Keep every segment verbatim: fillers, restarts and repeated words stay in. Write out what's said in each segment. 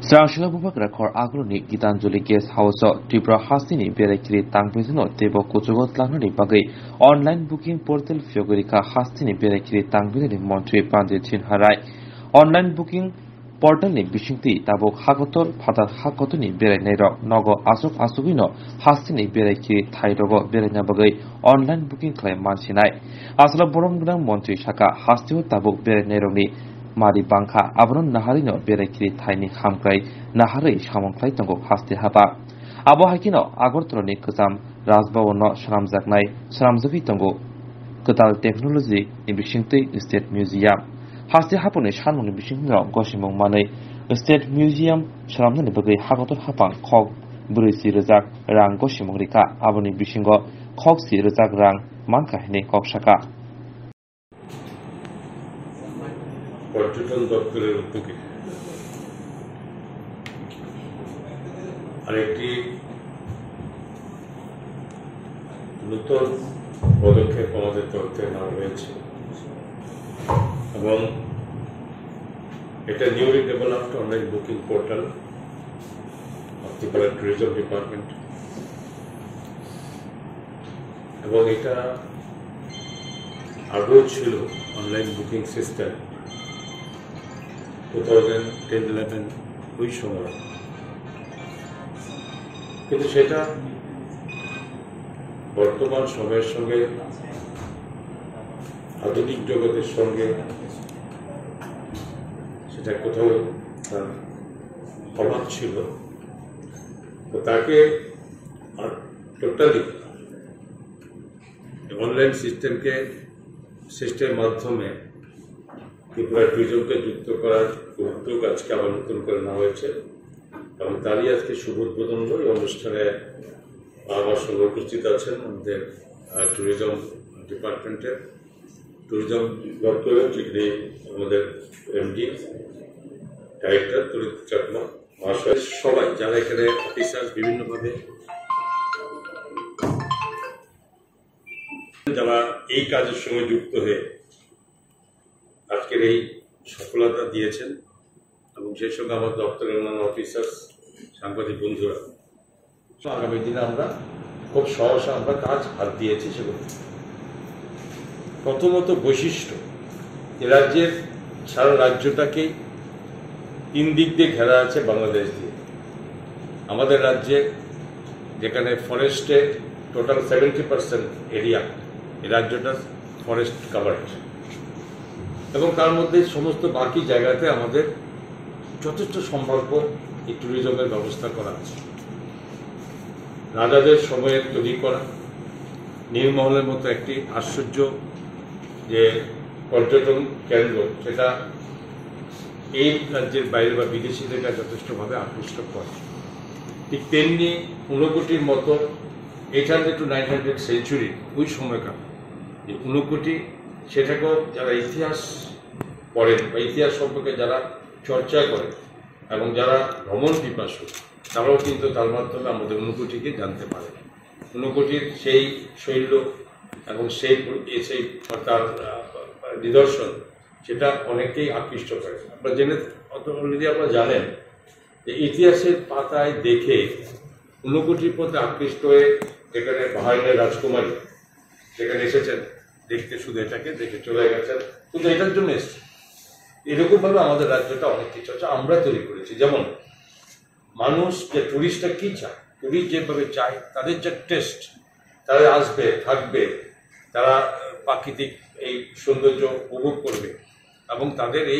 Srangshila Bubakra Kor Agroni Gitanjali Guest House Tripura Hasini Berekiri Tangbizino Tebo Kuchugot Lanani Bagay Online Booking Portal Fiogorika Hasini Berekiri Tangbizini Montri Pandit Chinharai Online Booking Portal ni Bishingti Tabok Hakotor Patat Hakotuni Berenero Nogo Asok Asugino Hasini Berekiri Thairogo Berena Bagay Online Booking Claim Mansinai Asla Boromgram Montri Shaka Hastio Tabok Berenero ni Mari Bangka Abron Naharino Berekiri Thaini Hamkrai Nahari Shamongklai Tongo Haste Haba Abo Hakino Agortroni Kazam Razbawono Shramjaknai Shramjavi Tongo Ketal Technology ni Bishingti State Museum Haste Hapone Shanong Bishingno Goshimong Manai State Museum Shramnani Bagai Hagotor Hapang Kog Burisi Rezak Rang Goshimong Rika Aboni Bishingo Kogsi Rezak Rang Manka Hene Kogshaka পর্যটন দপ্তরের উদ্যোগে আরেকটি নতুন পদক্ষেপ আমাদের তরফ থেকে নেওয়া হয়েছে এবং এটা newly developed online booking portal of Tripura tourism department এবং এটা আগেও ছিল online booking system two thousand ten eleven ওই সময় কিন্তু সেটা বর্তমান সময়ের সঙ্গে আধুনিক জগতের সঙ্গে সেটা কোথাও অভাব ছিল তো তাকে টোটালি অনলাইন সিস্টেমকে সিস্টেমের মাধ্যমে ত্রিপুরা ট্যুরিজমকে যুক্ত করার উদ্যোগ আজকে আবার নতুন করে নেওয়া হয়েছে এবং তারই আজকে শুভ উদ্বোধন এই অনুষ্ঠানে আমার সঙ্গে উপস্থিত আছেন আমাদের ট্যুরিজম ডিপার্টমেন্টের ট্যুরিজম দপ্তরের যিনি আমাদের এমডি ডাইরেক্টর তরিত চাকমা মহাশয় সবাই যারা এখানে অফিসার বিভিন্নভাবে যারা এই কাজের সঙ্গে যুক্ত হয়ে আজকের এই সফলতা দিয়েছেন এবং সেই সঙ্গে আমার দপ্তরের অন্যান্য অফিসার সাংবাদিক বন্ধুরা আগামী দিনে আমরা খুব সহসা আমরা কাজ হাত দিয়েছি সেগুলো প্রথমত বৈশিষ্ট্য এ রাজ্যের সারা রাজ্যটাকেই তিন দিক দিয়ে ঘেরা আছে বাংলাদেশ দিয়ে আমাদের রাজ্যে যেখানে ফরেস্টে টোটাল সেভেন্টি পার্সেন্ট এরিয়া এই রাজ্যটা ফরেস্ট কাভারেজ এবং তার মধ্যে সমস্ত বাকি জায়গাতে আমাদের যথেষ্ট সম্ভাব্য এই ট্যুরিজমের ব্যবস্থা করা আছে রাজাদের সময়ে তৈরি করা নীলমহলের মতো একটি আশ্চর্য যে পর্যটন কেন্দ্র সেটা এই রাজ্যের বাইরে বা বিদেশিদেরকে যথেষ্টভাবে আকৃষ্ট করে ঠিক তেমনি ঊনকোটির মতো eight hundred to nine hundred century ওই সময়কার এই ঊনকোটি সেটাকেও যারা ইতিহাস পড়েন বা ইতিহাস সম্পর্কে যারা চর্চা করেন এবং যারা ভ্রমণ পিপাসু তারাও কিন্তু তার মাধ্যমে আমাদের ঊনকোটিকে জানতে পারে ঊনকোটির সেই শৈল্য এবং সেই সেই তার নিদর্শন সেটা অনেকেই আকৃষ্ট করে আপনারা জেনে অলরেডি আপনারা জানেন যে ইতিহাসের পাতায় দেখে ঊনকোটির প্রতি আকৃষ্ট হয়ে যেখানে বাহাইনের রাজকুমারী যেখানে এসেছেন দেখতে শুধু এটাকে দেখে চলে গেছেন কিন্তু এটার জন্য এসছে এরকম ভাবে আমাদের রাজ্যটা অনেক কিছু আছে আমরা তৈরি করেছি যেমন মানুষ যে টুরিস্টরা কি চায় টুরিস্ট যেভাবে চায় তাদের যে টেস্ট তারা আসবে থাকবে তারা প্রাকৃতিক এই সৌন্দর্য উপভোগ করবে এবং তাদের এই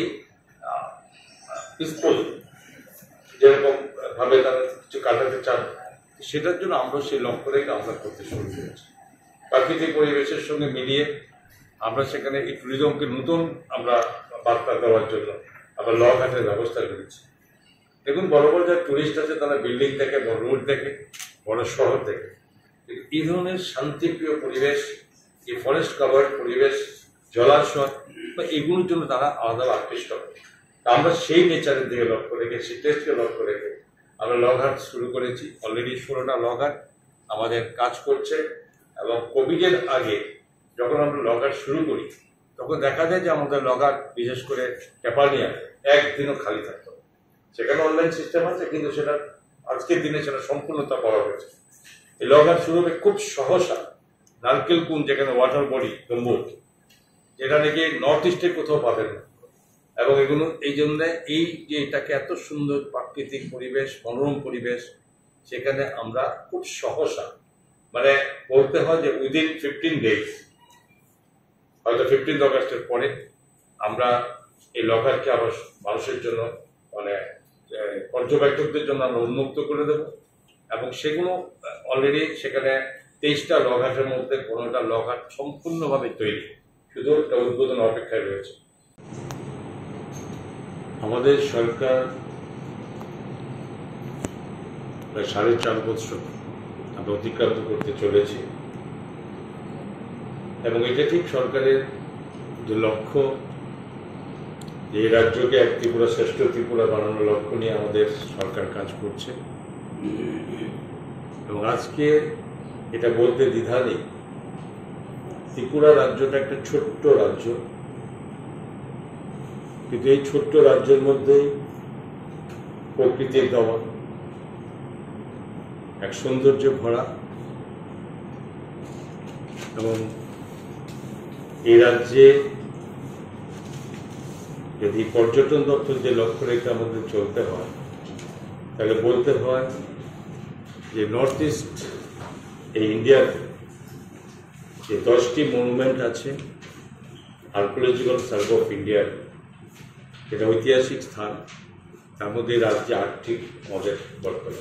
পিসফুল যেরকম ভাবে তারা কিছু কাটাতে চান সেটার জন্য আমরা সেই লক্ষ্য রেখে আমরা করতে শুরু করেছি প্রাকৃতিক পরিবেশের সঙ্গে মিলিয়ে আমরা সেখানে এই ট্যুরিজমকে নতুন আমরা বার্তা দেওয়ার জন্য আমরা ল ঘাটের ব্যবস্থা করেছি দেখুন বড় বড় যারা টুরিস্ট আছে তারা বিল্ডিং দেখে বড় রোড দেখে বড় শহর দেখে এই ধরনের শান্তিপ্রিয় পরিবেশ এই ফরেস্ট কাভার পরিবেশ জলাশয় বা এগুলোর জন্য তারা আলাদা আকৃষ্ট হয় আমরা সেই নেচারের দিকে লক্ষ্য রেখে সেই টেস্টকে লক্ষ্য রেখে আমরা লঘাট শুরু করেছি অলরেডি ষোলোটা লঘাট আমাদের কাজ করছে এবং কোভিডের আগে যখন আমরা লঘাট শুরু করি তখন দেখা যায় যে আমাদের লঘাট বিশেষ করে টেপানিয়া একদিনও খালি থাকতো সেখানে অনলাইন সিস্টেম আছে, কিন্তু সেটা আজকের দিনে সেটা সম্পূর্ণতা করা হয়েছে। এই লগার শুরু হবে খুব সহসা নারকেল কুন, যেখানে ওয়াটার বডি গম্বুজ, যেটা নাকি নর্থ ইস্টে কোথাও পাবেন না। এবং এগুলো এই জন্য এই যে এটাকে এত সুন্দর প্রাকৃতিক পরিবেশ, মনোরম পরিবেশ, সেখানে আমরা খুব সহসা, মানে বলতে হয় যে উইদিন ফিফটিন ডেজ, হয়তো ফিফটিন্থ অগাস্টের পরে আমরা এই লগারকে আবার মানুষের জন্য, মানে পর্যবেক্ষকদের জন্য আমরা উন্মুক্ত করে দেব। এবং সেগুলো অলরেডি সেখানে তেইশটা লঘাটের মধ্যে পনেরোটা লঘাট সম্পূর্ণভাবে তৈরি, শুধু একটা উদ্বোধন অপেক্ষায় রয়েছে। আমাদের সরকার প্রায় সাড়ে চার বছর আমরা অতিক্রান্ত করতে চলেছি, এবং এটা ঠিক সরকারের যে লক্ষ্য, যে এই রাজ্যকে এক ত্রিপুরা শ্রেষ্ঠ ত্রিপুরা বানানোর লক্ষ্য নিয়ে আমাদের সরকার কাজ করছে। এবং আজকে এটা বলতে দ্বিধা নেই, ত্রিপুরা রাজ্যটা একটা ছোট্ট রাজ্য, কিন্তু এই ছোট্ট রাজ্যের মধ্যেই প্রকৃতির দেওয়া এক সৌন্দর্য ভরা, এবং এই রাজ্যে যদি পর্যটন দপ্তর যে লক্ষ্য রেখে আমাদের চলতে হয়, তাহলে বলতে হয় যে নর্থ ইস্ট এই ইন্ডিয়াতে যে দশটি মনুমেন্ট আছে আর্কিওলজিক্যাল সার্ভে অফ ইন্ডিয়ার, যেটা ঐতিহাসিক স্থান, তার মধ্যে রাজ্যে আটটি আমাদের বর্তমান।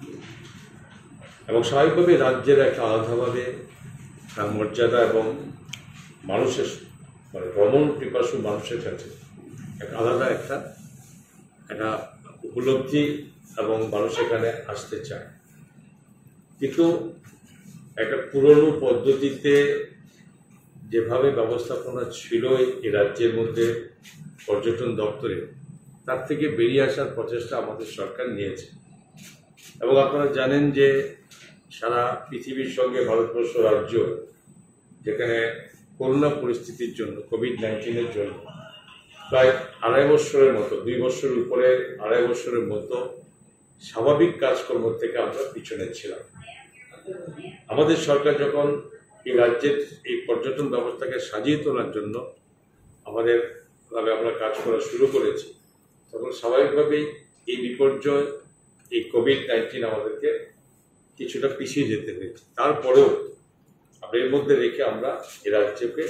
এবং স্বাভাবিকভাবে রাজ্যের একটা আলাদাভাবে তার মর্যাদা এবং মানুষের, মানে ভ্রমণ পিপাসু মানুষের কাছে একটা আলাদা একটা একটা উপলব্ধি, এবং মানুষ এখানে আসতে চায়। কিন্তু একটা পুরনো পদ্ধতিতে যেভাবে ব্যবস্থাপনা ছিল এই রাজ্যের মধ্যে পর্যটন দপ্তরে, তার থেকে বেরিয়ে আসার প্রচেষ্টা আমাদের সরকার নিয়েছে। এবং আপনারা জানেন যে সারা পৃথিবীর সঙ্গে ভারতবর্ষ রাজ্য, যেখানে করোনা পরিস্থিতির জন্য, কোভিড নাইন্টিনের জন্য প্রায় আড়াই বছরের মতো, দুই বছরের উপরে আড়াই বছরের মতো স্বাভাবিক কাজকর্ম থেকে আমরা পিছনে ছিলাম। আমাদের সরকার যখন এই রাজ্যের এই পর্যটন ব্যবস্থাকে সাজিয়ে তোলার জন্য আমাদের ভাবে আমরা কাজ করা শুরু করেছি, তখন স্বাভাবিকভাবেই এই বিপর্যয়, এই কোভিড নাইন্টিন আমাদেরকে কিছুটা পিছিয়ে যেতে হয়েছে। তারপরেও আমরা এর মধ্যে রেখে আমরা এই রাজ্যকে,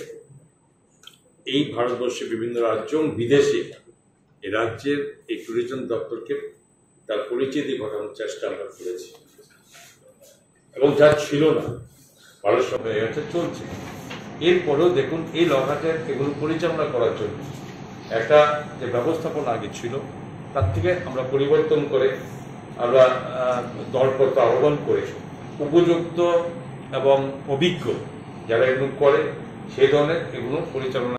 এই ভারতবর্ষের বিভিন্ন রাজ্য এবং বিদেশে এই রাজ্যের এই ট্যুরিজম দপ্তরকে তার পরিচিতি ঘটানোর চেষ্টা আমরা করেছি। এবং যা ছিল না ভারত সরকার এটা চলছে। এরপরেও দেখুন এই লঘাটের এগুলো পরিচালনা করার জন্য একটা যে ব্যবস্থাপনা আগে ছিল, তার থেকে আমরা পরিবর্তন করে আমরা দরপত্র আহ্বান করে উপযুক্ত এবং অভিজ্ঞ যারা এগুলো করে সেই ধরনের এগুলো পরিচালনা